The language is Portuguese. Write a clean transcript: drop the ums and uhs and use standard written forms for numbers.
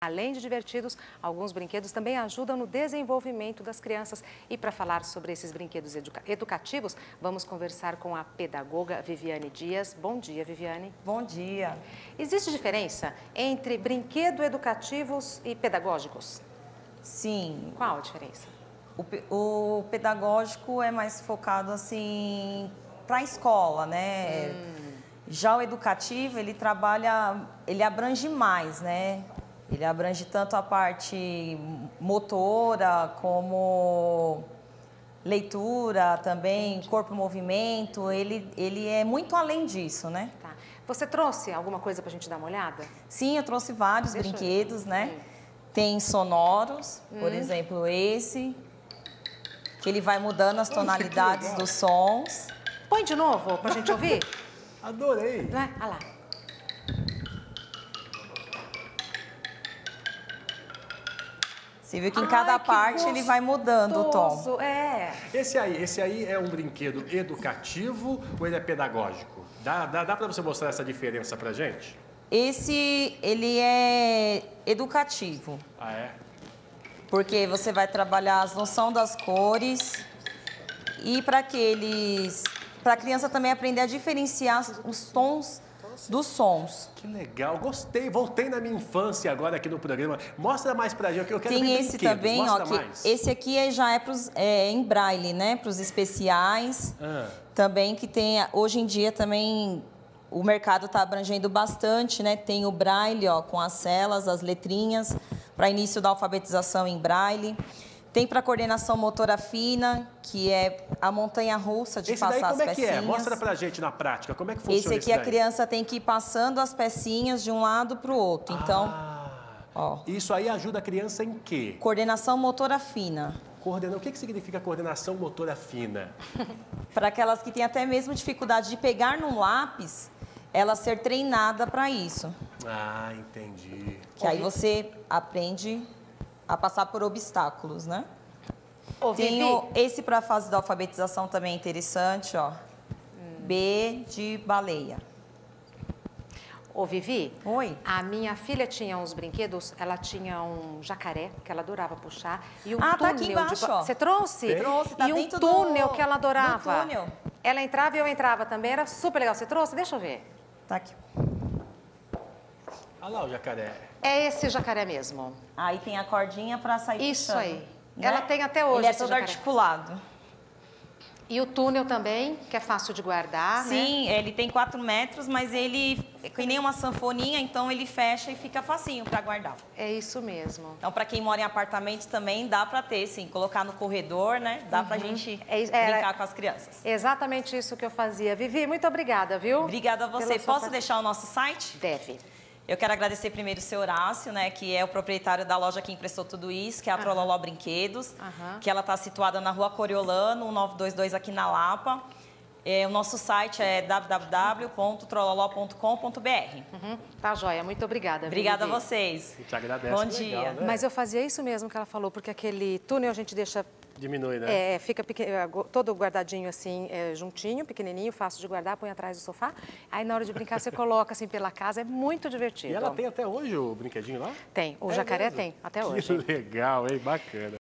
Além de divertidos, alguns brinquedos também ajudam no desenvolvimento das crianças. E para falar sobre esses brinquedos educativos, vamos conversar com a pedagoga Viviane Dias. Bom dia, Viviane. Bom dia. Existe diferença entre brinquedos educativos e pedagógicos? Sim. Qual a diferença? O pedagógico é mais focado assim para a escola, né? Já o educativo, ele abrange mais, né? Ele abrange tanto a parte motora, como leitura também, corpo-movimento, ele é muito além disso, né? Tá. Você trouxe alguma coisa para a gente dar uma olhada? Sim, eu trouxe vários brinquedos, né? Tem sonoros, por exemplo, esse, que ele vai mudando as tonalidades dos sons. Põe de novo para a gente ouvir. Adorei! Olha lá. Você viu que em cada parte ele vai mudando o tom. É. Esse aí é um brinquedo educativo ou ele é pedagógico? Dá para você mostrar essa diferença pra gente? Ele é educativo. Ah, é? Porque você vai trabalhar as noções das cores e para a criança também aprender a diferenciar os tons dos sons. Que legal, gostei. Voltei na minha infância agora aqui no programa. Mostra mais pra gente, que eu quero ver Tem esse brinquedos. também, ó, esse aqui já é em braille, né, para os especiais. Também que tem, hoje em dia também o mercado está abrangendo bastante, né? Tem o braille, ó, com as celas, as letrinhas, para início da alfabetização em braille. Tem para coordenação motora fina, que é a montanha-russa de passar as pecinhas. Esse daí como é que é? Mostra pra gente na prática, como é que funciona esse aqui? A criança tem que ir passando as pecinhas de um lado para o outro. Então, ó. Isso aí ajuda a criança em quê? Coordenação motora fina. O que significa coordenação motora fina? Para aquelas que têm até mesmo dificuldade de pegar num lápis, ela ser treinada para isso. Ah, entendi. Que aí você aprende a passar por obstáculos, né? Tem esse para a fase da alfabetização também interessante, ó. B de baleia. Ô, Vivi. Oi. A minha filha tinha uns brinquedos, ela tinha um jacaré, que ela adorava puxar, e um túnel tá aqui embaixo, ó. Você trouxe? Trouxe, tá e um dentro túnel que ela adorava. túnel. Ela entrava e eu entrava também, era super legal. Você trouxe? Deixa eu ver. Tá aqui. Olha lá o jacaré. É esse jacaré mesmo. Aí tem a cordinha para sair Isso puxando, aí. né? Ela tem até hoje. Ele é esse todo jacaré. articulado. E o túnel também, que é fácil de guardar, Sim, ele tem 4 metros, mas ele é que nem uma sanfoninha, então ele fecha e fica facinho para guardar. É isso mesmo. Então, para quem mora em apartamento também dá para ter, sim, colocar no corredor, né? Dá pra gente brincar com as crianças. Exatamente isso que eu fazia. Vivi, muito obrigada, viu? Obrigada a você. Posso deixar o nosso site? Deve. Eu quero agradecer primeiro o seu Horácio, né, que é o proprietário da loja que emprestou tudo isso, que é a Trololó Brinquedos, que ela está situada na Rua Coriolano, 1922 aqui na Lapa. O nosso site é www.trololó.com.br. Tá joia, muito obrigada. Obrigada Vivi. a vocês. Te agradece. Bom dia. Legal, né? Mas eu fazia isso mesmo que ela falou, porque aquele túnel a gente deixa... Diminui, né? Fica todo guardadinho assim, juntinho, pequenininho, fácil de guardar, põe atrás do sofá. Aí na hora de brincar você coloca assim pela casa, é muito divertido. E ela tem até hoje o brinquedinho lá? Tem, o jacaré mesmo? tem, até hoje. Que legal, hein? Bacana.